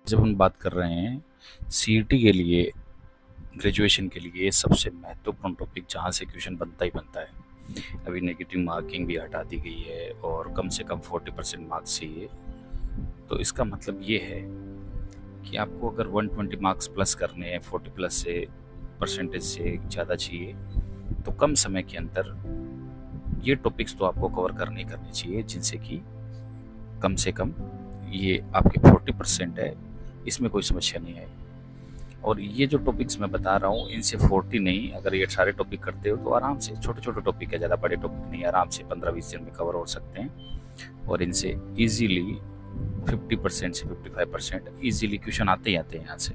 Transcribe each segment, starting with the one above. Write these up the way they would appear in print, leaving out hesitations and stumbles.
जब हम बात कर रहे हैं सीईटी के लिए, ग्रेजुएशन के लिए सबसे महत्वपूर्ण टॉपिक जहाँ से क्वेश्चन बनता ही बनता है। अभी नेगेटिव मार्किंग भी हटा दी गई है और कम से कम 40% मार्क्स चाहिए। तो इसका मतलब ये है कि आपको अगर 120 मार्क्स प्लस करने हैं, 40 प्लस से परसेंटेज से ज़्यादा चाहिए, तो कम समय के अंदर ये टॉपिक्स तो आपको कवर करने चाहिए जिनसे कि कम से कम ये आपके 40% है, इसमें कोई समस्या नहीं है। और ये जो टॉपिक्स मैं बता रहा हूँ इनसे 40 नहीं, अगर ये सारे टॉपिक करते हो तो आराम से, छोटे छोटे टॉपिक है, ज़्यादा बड़े टॉपिक नहीं, आराम से 15-20 दिन में कवर हो सकते हैं। और इनसे इजीली 50% से 55% इजीली क्वेश्चन आते ही आते हैं यहाँ से।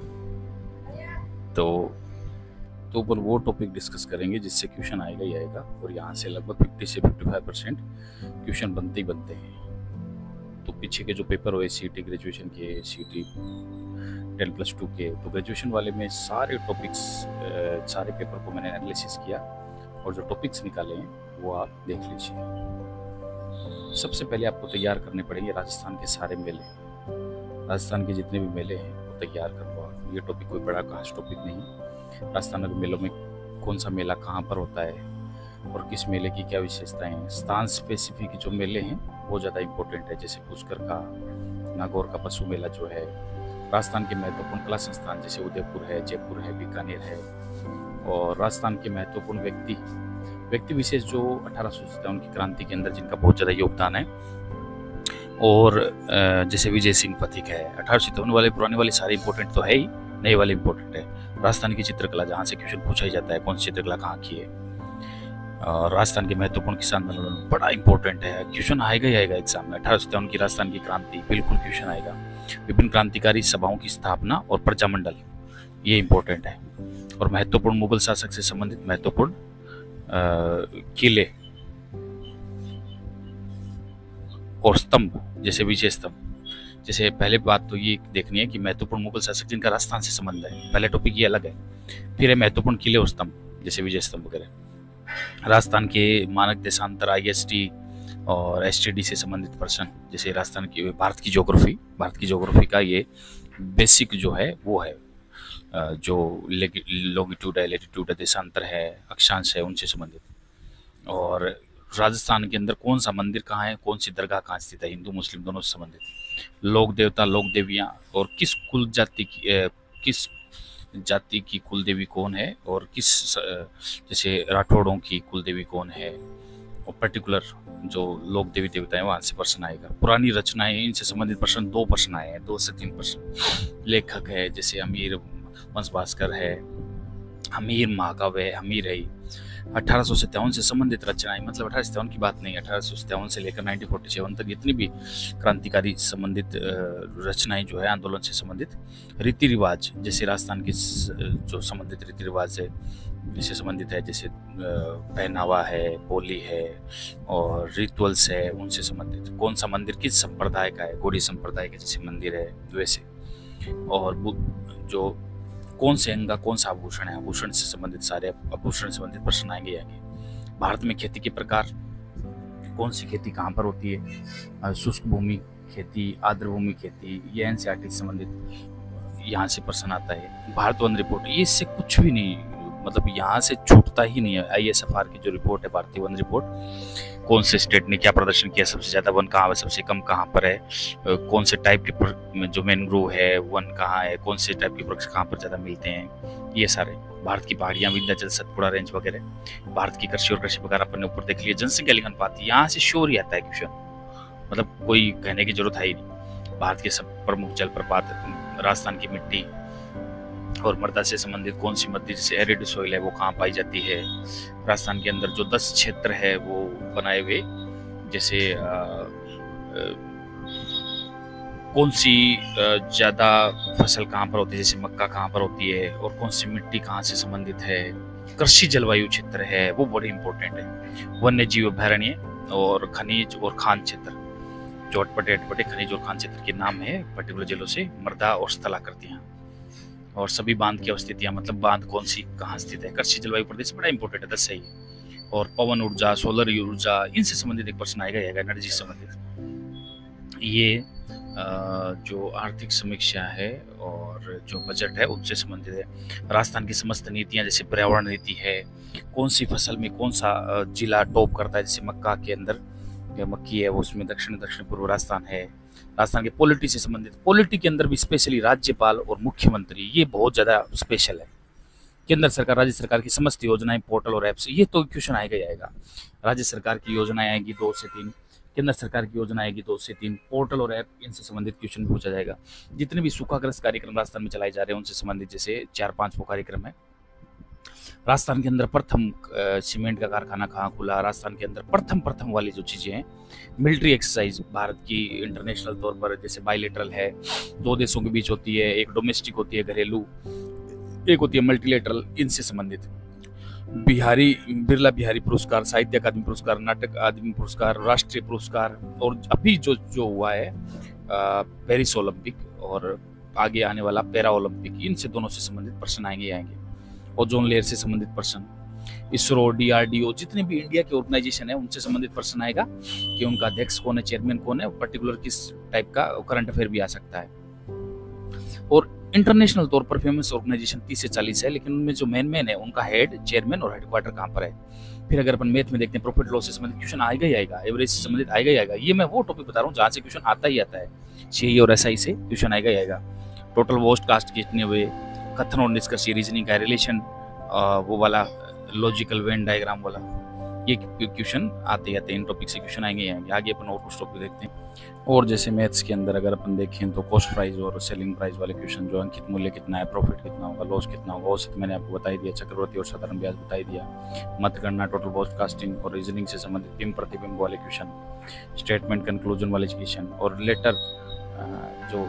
तो ऊपर वो टॉपिक डिस्कस करेंगे जिससे क्वेश्चन आएगा ही आएगा, और यहाँ से लगभग 50 से 55% क्वेश्चन बनते ही बनते हैं। तो पीछे के जो पेपर हुए सीईटी ग्रेजुएशन के, सीईटी 10+2 के, तो ग्रेजुएशन वाले में सारे टॉपिक्स, सारे पेपर को मैंने एनालिसिस किया और जो टॉपिक्स निकाले हैं वो आप देख लीजिए। सबसे पहले आपको तैयार करने पड़ेंगे राजस्थान के सारे मेले। राजस्थान के जितने भी मेले हैं वो तैयार करवा। ये टॉपिक कोई बड़ा खास टॉपिक नहीं। राजस्थान के मेलों में कौन सा मेला कहाँ पर होता है और किस मेले की क्या विशेषताएं हैं। स्थान स्पेसिफिक जो मेले हैं वो ज़्यादा इम्पोर्टेंट है, जैसे पुष्कर का, नागौर का पशु मेला जो है। राजस्थान के महत्वपूर्ण कला संस्थान जैसे उदयपुर है, जयपुर है, बीकानेर है। और राजस्थान के महत्वपूर्ण व्यक्ति विशेष जो 1857 की क्रांति के अंदर जिनका बहुत ज़्यादा योगदान है, और जैसे विजय सिंह पथिक है। 1857 वाले पुराने वाले सारे इंपॉर्टेंट तो है ही, नए वाले इंपॉर्टेंट है। राजस्थान की चित्रकला, जहाँ से क्वेश्चन पूछा ही जाता है कौन सी चित्रकला कहाँ की है। राजस्थान के महत्वपूर्ण किसान आंदोलन बड़ा इंपॉर्टेंट है, क्वेश्चन आएगा ही आएगा एग्जाम में। 1857 की राजस्थान की क्रांति बिल्कुल क्वेश्चन आएगा। विभिन्न क्रांतिकारी सभाओं की स्थापना और प्रजामंडल, ये इंपॉर्टेंट है। और महत्वपूर्ण मुगल शासक से संबंधित महत्वपूर्ण किले और स्तंभ, जैसे विजय स्तंभ। जैसे पहले बात तो ये देखनी है कि महत्वपूर्ण मुगल शासक जिनका राजस्थान से संबंध है, पहले टॉपिक ये अलग है। फिर है महत्वपूर्ण किले और स्तंभ जैसे विजय स्तंभ वगैरह। राजस्थान के मानक देशांतर IST और STD से संबंधित प्रश्न, जैसे राजस्थान की भारत की ज्योग्राफी का ये बेसिक जो है वो है, जो लॉन्गिट्यूड है, लैटिट्यूड है, देशांतर है, अक्षांश है, उनसे संबंधित। और राजस्थान के अंदर कौन सा मंदिर कहाँ है, कौन सी दरगाह कहाँ स्थित है, हिंदू मुस्लिम दोनों से संबंधित। लोक देवता, लोक देवियाँ, और किस कुल जाति की, किस जाति की कुल देवी कौन है, और किस, जैसे राठौड़ों की कुल देवी कौन है, और पर्टिकुलर जो लोक देवी देवता है वहाँ से प्रश्न आएगा। पुरानी रचनाएं, इनसे संबंधित प्रश्न 2 प्रश्न आए हैं, 2 से 3 प्रश्न। लेखक है जैसे अमीर वंश भास्कर है, हमीर महाकाव्य है, हमीर है। 1857 से संबंधित रचनाएं, मतलब 1857 की बात नहीं, 1857 से लेकर 1947 तक जितनी भी क्रांतिकारी संबंधित रचनाएं जो है, आंदोलन से संबंधित। रीति रिवाज, जैसे राजस्थान की जो संबंधित रीति रिवाज है जिससे संबंधित है, जैसे पहनावा है, बोली है, और रिचुअल्स है, उनसे संबंधित। कौन सा मंदिर किस संप्रदाय का है, गौड़ी संप्रदाय के जैसे मंदिर है वैसे। और जो कौन से अंग का कौन सा आभूषण है, आभूषण से संबंधित सारे आभूषण से संबंधित प्रश्न आएंगे। भारत में खेती के प्रकार, कौन सी खेती कहाँ पर होती है, शुष्क भूमि खेती, आर्द्र भूमि खेती, ये NCERT से संबंधित यहाँ से प्रश्न आता है। भारत वन रिपोर्ट, ये इससे कुछ भी नहीं, मतलब यहाँ से छूटता ही नहीं है। ISFR की जो रिपोर्ट है, भारतीय वन रिपोर्ट, कौन से स्टेट ने क्या प्रदर्शन किया, सबसे ज्यादा वन कहाँ है, सबसे कम कहाँ पर है, कौन से टाइप के जो मैनग्रोव है वन कहाँ है, कौन से टाइप के वृक्ष कहाँ पर ज्यादा मिलते हैं, ये सारे। भारत की पहाड़ियां, विंध्याचल, सतपुड़ा रेंज वगैरह। भारत की कृषि और कृषि वगैरह अपन ने ऊपर देख लिया। जनसंख्या लिखन पाती, यहाँ से श्योर ही आता है क्वेश्चन, मतलब कोई कहने की जरूरत है ही नहीं। भारत के सब प्रमुख जलप्रपात, राजस्थान की मिट्टी और मृदा से संबंधित कौन सी मध्य, जैसे एरिड सोइल है वो कहाँ पाई जाती है। राजस्थान के अंदर जो 10 क्षेत्र है वो बनाए हुए, जैसे कौन सी ज्यादा फसल कहाँ पर होती है, जैसे मक्का कहाँ पर होती है, और कौन सी मिट्टी कहाँ से संबंधित है। कृषि जलवायु क्षेत्र है वो बड़ी इंपॉर्टेंट है। वन्य जीव अभयारण्य और खनिज और खान क्षेत्र, जो अटपटे खनिज और खान क्षेत्र के नाम है पर्टिकुलर जिलों से। मृदा और स्थलाकृतियां, और सभी बांध की अवस्थितियां, मतलब बांध कौन सी कहाँ स्थित है। कृषि जलवायु प्रदेश बड़ा इंपॉर्टेंट है, 10 सही है। और पवन ऊर्जा, सोलर ऊर्जा, इनसे संबंधित एक प्रश्न आएगा, एनर्जी से संबंधित। ये जो आर्थिक समीक्षा है और जो बजट है उनसे संबंधित है। राजस्थान की समस्त नीतियां, जैसे पर्यावरण नीति है, कौन सी फसल में कौन सा जिला टॉप करता है, जैसे मक्का के अंदर मक्की है वो, उसमें दक्षिण पूर्व राजस्थान है। राजस्थान के पॉलिटी से संबंधित, पॉलिटी के अंदर भी स्पेशली राज्यपाल और मुख्यमंत्री, ये बहुत ज़्यादा स्पेशल है। केंद्र सरकार राज्य सरकार की समस्त योजनाएं, पोर्टल और ऐप्स, ये तो क्वेश्चन आएगा ही आएगा। राज्य सरकार की योजनाएं आएगी 2 से 3, केंद्र सरकार की योजना आएगी 2 से 3, पोर्टल और ऐप, इनसे संबंधित क्वेश्चन पूछा जाएगा। जितने भी सूखाग्रस्त कार्यक्रम राजस्थान में चलाए जा रहे हैं उनसे संबंधित जैसे 4-5 वो कार्यक्रम है। राजस्थान के अंदर प्रथम सीमेंट का कारखाना कहाँ खुला, राजस्थान के अंदर प्रथम वाली जो चीज़ें हैं, मिलिट्री एक्सरसाइज भारत की इंटरनेशनल तौर पर, जैसे बायलेटरल है, 2 देशों के बीच होती है, एक डोमेस्टिक होती है घरेलू, एक होती है मल्टीलेटरल, इनसे संबंधित। बिरला बिहारी पुरस्कार, साहित्य अकादमी पुरस्कार, नाटक अकादमी पुरस्कार, राष्ट्रीय पुरस्कार, और अभी जो हुआ है पेरिस ओलंपिक और आगे आने वाला पैरा ओलंपिक, इनसे दोनों से संबंधित प्रश्न आएंगे। ओजोन लेयर से संबंधित प्रश्न, इसरो, DRDO, जितने भी इंडिया के ऑर्गेनाइजेशन है उनसे संबंधित प्रश्न आएगा कि उनका अध्यक्ष कौन है, चेयरमैन कौन है, पर्टिकुलर किस टाइप का करंट अफेयर भी आ सकता है। और इंटरनेशनल तौर पर फेमस ऑर्गेनाइजेशन 30 से 40 है, लेकिन उनमें जो मेन है उनका हेड, चेयरमैन और हेडक्वार्टर कहाँ पर है। फिर अगर अपन मैथ में देखते हैं, प्रॉफिट लॉस से संबंधित क्वेश्चन आएगा ही आएगा, एवरेज से संबंधित आएगा ही आएगा। ये मैं वो टॉपिक बता रहा हूँ जहाँ से क्वेश्चन आता ही आता है। CE और SI से क्वेश्चन आएगा ही आएगा। टोटल वॉस्ट कास्ट कितने हुए, कथन और निष्कर्ष, रीजनिंग का रिलेशन, वो वाला लॉजिकल वेन डायग्राम वाला, ये क्वेश्चन आते हैं। इन टॉपिक से क्वेश्चन आएंगे। आगे अपन और कुछ टॉपिक देखते हैं। और जैसे मैथ्स के अंदर अगर अपन देखें तो कॉस्ट प्राइस और सेलिंग प्राइस वाले क्वेश्चन, जो अंकित मूल्य कितना है, प्रॉफिट कितना होगा, लॉस कितना होगा, औसत मैंने आपको बताई दिया, चक्रवृद्धि और साधारण ब्याज बताई दिया, मत गणना, टोटल कॉस्ट कास्टिंग और रीजनिंग से संबंधित बिंब प्रतिबिंब वाले क्वेश्चन, स्टेटमेंट कंक्लूजन वाले क्वेश्चन, और लेटर, जो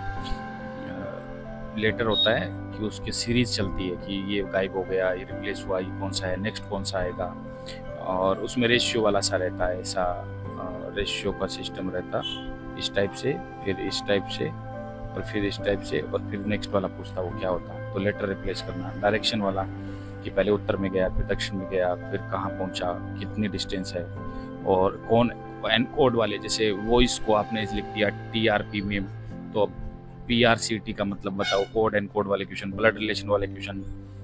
लेटर होता है कि उसकी सीरीज चलती है कि ये गायब हो गया, ये रिप्लेस हुआ, ये कौन सा है, नेक्स्ट कौन सा आएगा, और उसमें रेशियो वाला सा रहता है, ऐसा रेशियो का सिस्टम रहता, इस टाइप से, फिर इस टाइप से, और फिर इस टाइप से, और फिर नेक्स्ट वाला पूछता वो क्या होता। तो लेटर रिप्लेस करना, डायरेक्शन वाला कि पहले उत्तर में गया, फिर दक्षिण में गया, फिर कहाँ पहुँचा, कितनी डिस्टेंस है, और कौन एनकोड वाले, जैसे वॉइस को आपने लिख दिया TRP में, तो PRCT का मतलब बताओ, कोड एंड कोड वाले क्वेश्चन, ब्लड रिलेशन वाले क्वेश्चन,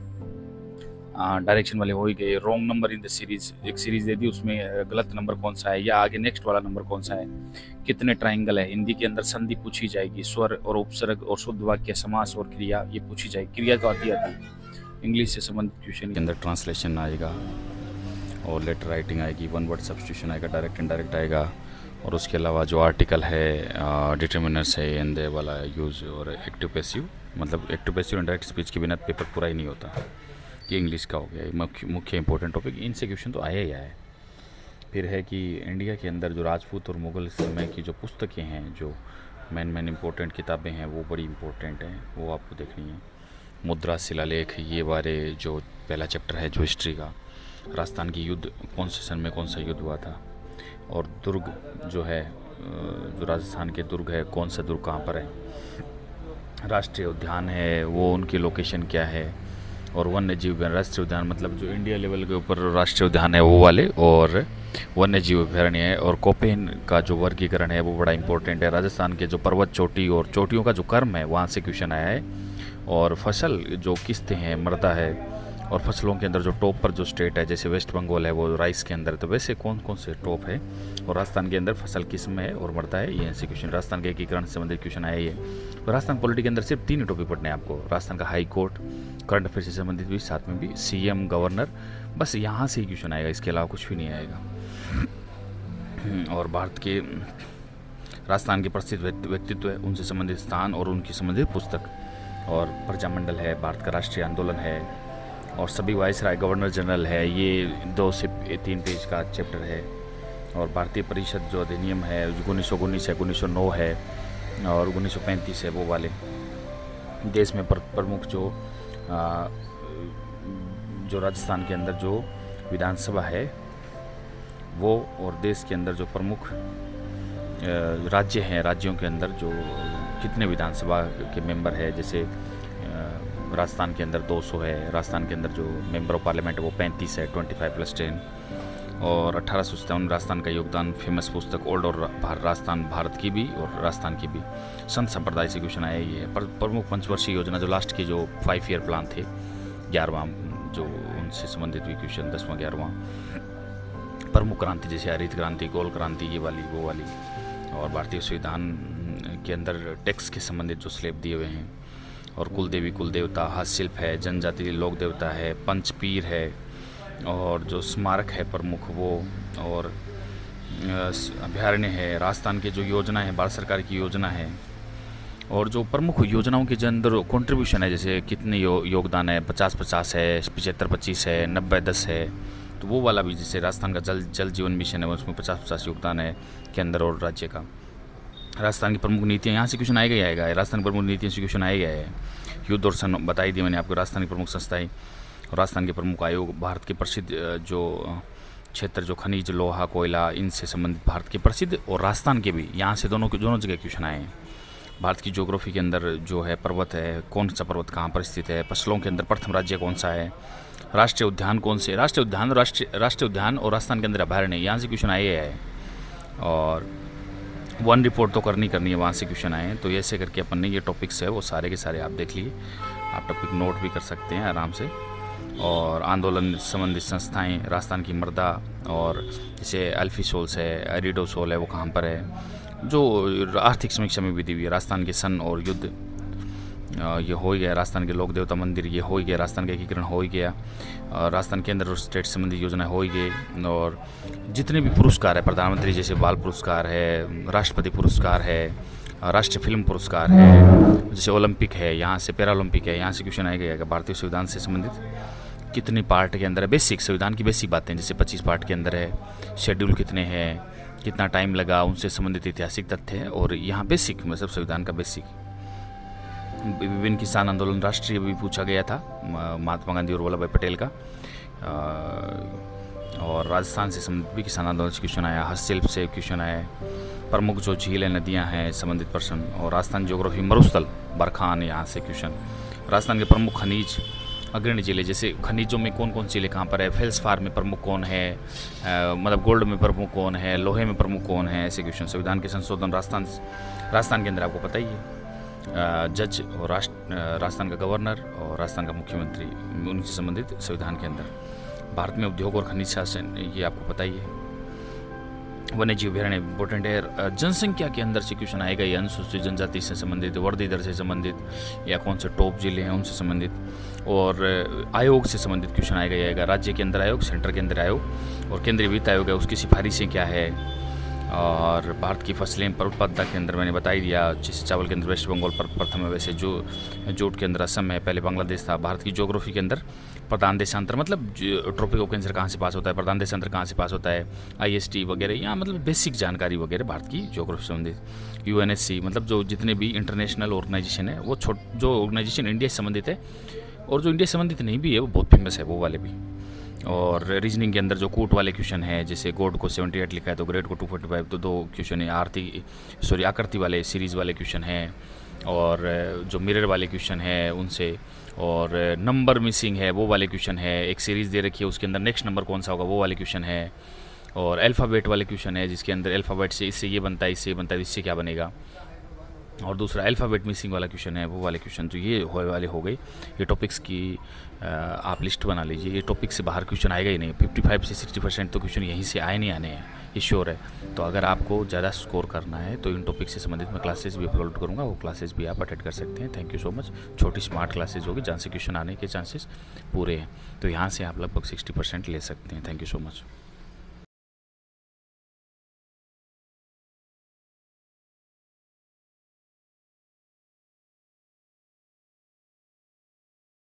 डायरेक्शन वाले हो ही गए। Wrong number in the series, एक सीरीज दे दी, उसमें गलत नंबर कौन सा है, या आगे नेक्स्ट वाला नंबर कौन सा है, कितने ट्राइंगल है। हिंदी के अंदर संधि पूछी जाएगी, स्वर और उपसर्ग और शुद्ध वाक्य, समास और क्रिया, ये पूछी जाएगी। क्रिया तो आती है। इंग्लिश से संबंधित क्वेश्चन के अंदर ट्रांसलेशन आएगा, और लेटर राइटिंग आएगी, 1 वर्ड सब्स्टिट्यूशन आएगा, डायरेक्ट इनडायरेक्ट आएगा, और उसके अलावा जो आर्टिकल है, डिटर्मिनर्स है, एंड वाला यूज़, और एक्टिव पैसिव, मतलब एक्टिव पैसिव इंडायरेक्ट स्पीच के बिना पेपर पूरा ही नहीं होता। ये इंग्लिश का हो गया मुख्य इंपॉर्टेंट टॉपिक, इनसे क्वेश्चन तो आया ही आया है। फिर है कि इंडिया के अंदर जो राजपूत और मुग़ल समय की जो पुस्तकें हैं, जो मेन इंपॉर्टेंट किताबें हैं, वो बड़ी इंपॉर्टेंट हैं, वो आपको देखनी है। मुद्रा, शिलालेख, ये बारे जो पहला चैप्टर है जो हिस्ट्री का, राजस्थान की युद्ध कौन से सन में कौन सा युद्ध हुआ था, और दुर्ग जो है, जो राजस्थान के दुर्ग है, कौन सा दुर्ग कहाँ पर है, राष्ट्रीय उद्यान है वो उनकी लोकेशन क्या है, और वन्य जीव राष्ट्रीय उद्यान मतलब जो इंडिया लेवल के ऊपर राष्ट्रीय उद्यान है वो वाले, और वन्य जीव अभयारण्य है, और कोपेन का जो वर्गीकरण है वो बड़ा इंपॉर्टेंट है। राजस्थान के जो पर्वत चोटी और चोटियों का जो क्रम है वहाँ से क्वेश्चन आया है, और फसल जो किस्तें हैं, मृदा है, और फसलों के अंदर जो टॉप पर जो स्टेट है, जैसे वेस्ट बंगाल है वो राइस के अंदर, तो वैसे कौन कौन से टॉप है, और राजस्थान के अंदर फसल किस्म है और मृदा है, ये ऐसे क्वेश्चन। राजस्थान के एकीकरण से संबंधित क्वेश्चन आया ही है। तो राजस्थान पॉलिटी के अंदर सिर्फ 3 टॉपिक पढ़ने हैं आपको, राजस्थान का हाई कोर्ट, करंट अफेयर से संबंधित भी, साथ में भी CM, गवर्नर, बस यहाँ से ही क्वेश्चन आएगा, इसके अलावा कुछ भी नहीं आएगा। और भारत के राजस्थान के प्रसिद्ध व्यक्तित्व है, उनसे संबंधित स्थान और उनकी संबंधित पुस्तक, और प्रजामंडल है, भारत का राष्ट्रीय आंदोलन है, और सभी वाइसराय, गवर्नर जनरल है, ये 2 से 3 पेज का चैप्टर है, और भारतीय परिषद जो अधिनियम है 1919 है, 1909 है, और 1935 है, वो वाले। देश में प्रमुख जो राजस्थान के अंदर जो विधानसभा है वो, और देश के अंदर जो प्रमुख राज्य हैं, राज्यों के अंदर जो कितने विधानसभा के मेंबर है, जैसे राजस्थान के अंदर 200 है, राजस्थान के अंदर जो मेंबर ऑफ पार्लियामेंट है वो 35 है, 25+10। और 1857 राजस्थान का योगदान, फेमस पुस्तक ओल्ड और राजस्थान, भारत की भी और राजस्थान की भी। संत संप्रदाय से क्वेश्चन आया ये है। प्रमुख पंचवर्षीय योजना, जो लास्ट के जो 5 ईयर प्लान थे, 11वां जो उनसे संबंधित भी क्वेश्चन, 10वां 11वां। प्रमुख क्रांति जैसे हरित क्रांति, गोल क्रांति, ये वाली वो वाली। और भारतीय संविधान के अंदर टैक्स के संबंधित जो स्लैब दिए हुए हैं। और कुल देवी कुल देवता, हस्तशिल्प है, जनजाति लोक देवता है, पंचपीर है, और जो स्मारक है प्रमुख वो, और अभ्यारण्य है। राजस्थान की जो योजना है, भारत सरकार की योजना है। और जो प्रमुख योजनाओं के अंदर कंट्रीब्यूशन है, जैसे कितने योगदान है, 50-50 है, 75-25 है, 90-10 है, तो वो वाला भी। जैसे राजस्थान का जल जीवन मिशन है, उसमें 50-50 योगदान है केंद्र और राज्य का। राजस्थान की प्रमुख नीतियाँ, यहाँ से क्वेश्चन आएगा ही आएगा। राजस्थान की प्रमुख नीतियों से क्वेश्चन आएगा है। युद्ध और सन बताई दी मैंने आपको। राजस्थान की प्रमुख संस्थाएं और राजस्थान के प्रमुख आयोग, भारत के प्रसिद्ध जो क्षेत्र, जो खनिज, लोहा, कोयला, इनसे संबंधित भारत के प्रसिद्ध, और राजस्थान के भी, यहाँ से दोनों जगह क्वेश्चन आए हैं। भारत की ज्योग्राफी के अंदर जो है पर्वत है, कौन सा पर्वत कहाँ पर स्थित है। फसलों के अंदर प्रथम राज्य कौन सा है। राष्ट्रीय उद्यान कौन से, राष्ट्रीय उद्यान और राजस्थान के अंदर अभ्यारण्य, यहाँ से क्वेश्चन आए है। और वन रिपोर्ट तो करनी है, वहाँ से क्वेश्चन आए हैं। तो ऐसे करके अपन ने ये टॉपिक्स है वो सारे के सारे आप देख लिए। आप टॉपिक नोट भी कर सकते हैं आराम से। और आंदोलन संबंधित संस्थाएं, राजस्थान की मर्दा, और जैसे अल्फीसोल्स है, एरिडोसोल है, वो कहाँ पर है, जो आर्थिक समीक्षा में भी दी हुई है। राजस्थान के सन और युद्ध ये हो ही गया। राजस्थान के लोक देवता मंदिर ये हो ही गया। राजस्थान का एकीकरण हो ही गया। राजस्थान केंद्र और स्टेट संबंधी योजना हो ही गई। और जितने भी पुरस्कार है, प्रधानमंत्री जैसे बाल पुरस्कार है, राष्ट्रपति पुरस्कार है, राष्ट्रीय फिल्म पुरस्कार है, जैसे ओलंपिक है, यहाँ से पैरा ओलंपिक है, यहाँ से क्वेश्चन आएगा। भारतीय संविधान से संबंधित कितने पार्ट के अंदर है, बेसिक संविधान की बेसिक बातें, जैसे 25 पार्ट के अंदर है, शेड्यूल कितने हैं, कितना टाइम लगा, उनसे संबंधित ऐतिहासिक तथ्य है। और यहाँ बेसिक मतलब संविधान का बेसिक। विभिन्न किसान आंदोलन राष्ट्रीय भी पूछा गया था, महात्मा गांधी और वल्लभ भाई पटेल का। और राजस्थान से संबंधित भी किसान आंदोलन से क्वेश्चन आया। हस्तशिल्प से क्वेश्चन आया। प्रमुख जो झीलें, नदियां हैं, संबंधित प्रश्न। और राजस्थान ज्योग्राफी, मरुस्थल, बरखान, यहाँ से क्वेश्चन। राजस्थान के प्रमुख खनिज, अग्रणी जिले, जैसे खनिजों में कौन कौन जिले कहाँ पर है, फेल्सफार में प्रमुख कौन है, मतलब गोल्ड में प्रमुख कौन है, लोहे में प्रमुख कौन है, ऐसे क्वेश्चन। संविधान के संशोधन, राजस्थान के अंदर आपको पता ही है, जज और राजस्थान का गवर्नर और राजस्थान का मुख्यमंत्री, उनसे संबंधित संविधान के अंदर। भारत में उद्योग और खनिज शासन, ये आपको पता ही है। वन्य जीव अभ्यारण्य इंपॉर्टेंट है। जनसंख्या के अंदर से क्वेश्चन आएगा, ये अनुसूचित जनजाति से संबंधित, वर्दी दर से संबंधित, या कौन से टॉप जिले हैं उनसे संबंधित। और आयोग से संबंधित क्वेश्चन आएगा। राज्य के अंदर आयोग, सेंटर के अंदर आयोग, और केंद्रीय वित्त आयोग है, उसकी सिफारिशें क्या है। और भारत की फसलें पर उत्पादकता के अंदर मैंने बता ही दिया, जैसे चावल के अंदर वेस्ट बंगाल पर प्रथम है, वैसे जो जूट के अंदर असम है, पहले बांग्लादेश था। भारत की ज्योग्राफी के अंदर प्रधान देशांतर, मतलब ट्रॉपिक ऑफ कैंसर कहाँ से पास होता है, प्रधान देशांतर कहाँ से पास होता है, IST वगैरह, यहाँ मतलब बेसिक जानकारी वगैरह भारत की ज्योग्राफी संबंधित। UNSC मतलब जो जितने भी इंटरनेशनल ऑर्गेनाइजेशन है, वो जो ऑर्गेनाइजेशन इंडिया से संबंधित है, और जो इंडिया से संबंधित नहीं भी है वो बहुत फेमस है, वो वाले भी। और रीजनिंग के अंदर जो कूट वाले क्वेश्चन है, जैसे गोड को 78 लिखा है तो ग्रेड को 245, तो 2 क्वेश्चन है। आकृति वाले सीरीज़ वाले क्वेश्चन हैं, और जो मिरर वाले क्वेश्चन है उनसे, और नंबर मिसिंग है वो वाले क्वेश्चन है। एक सीरीज़ दे रखी है, उसके अंदर नेक्स्ट नंबर कौन सा होगा वो वाले क्वेश्चन है। और अल्फ़ाबेट वाले क्वेश्चन है, जिसके अंदर अल्फ़ाबेट से इससे ये बनता है, इससे ये बनता है, इससे क्या बनेगा। और दूसरा अल्फ़ाबेट मिसिंग वाला क्वेश्चन है, वो वाले क्वेश्चन। तो ये वाले हो गई ये टॉपिक्स की। आप लिस्ट बना लीजिए, ये टॉपिक से बाहर क्वेश्चन आएगा ही नहीं। 55 से 60% तो क्वेश्चन यहीं से आए नहीं आने हैं, ये श्योर है। तो अगर आपको ज़्यादा स्कोर करना है तो इन टॉपिक से संबंधित मैं क्लासेस भी अपलोड करूँगा, वो क्लासेस भी आप अटेंड कर सकते हैं। Thank you so much. छोटी स्मार्ट क्लासेज होगी जहाँ से क्वेश्चन आने के चांसेस पूरे हैं, तो यहाँ से आप लगभग 60% ले सकते हैं। Thank you so much.